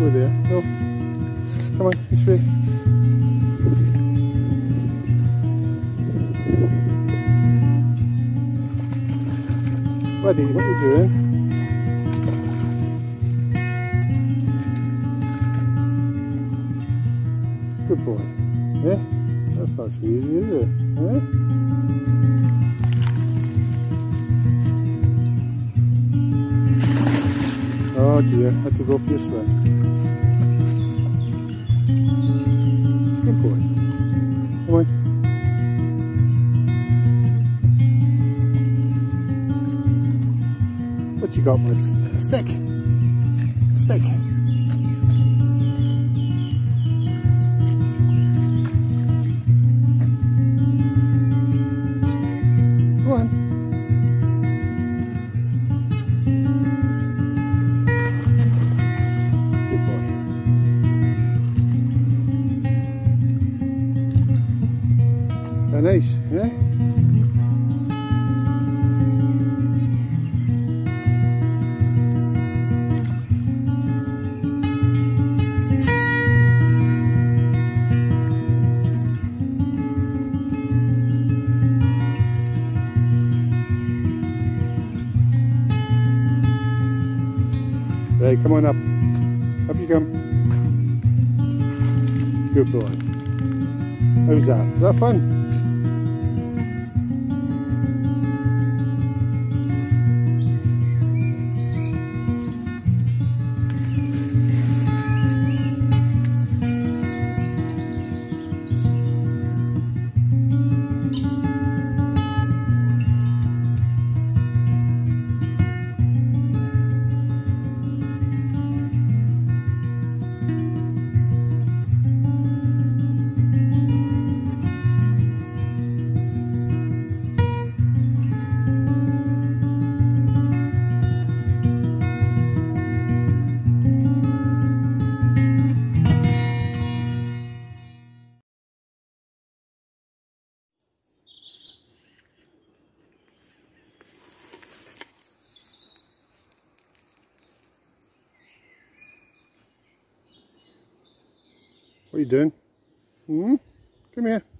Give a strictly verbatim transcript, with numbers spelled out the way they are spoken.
Go there. No. Come on, this way. Buddy, what are you doing? Good boy. Yeah? That's not so easy, is it? Yeah? Oh dear, had to go for your swim. Good boy. Come on. What you got, Woods? A stick. A stick. Go on. Good boy. Very nice, yeah? Right, come on up. Up you come. Good boy. How's that? Is that fun? What are you doing? Hmm? Come here.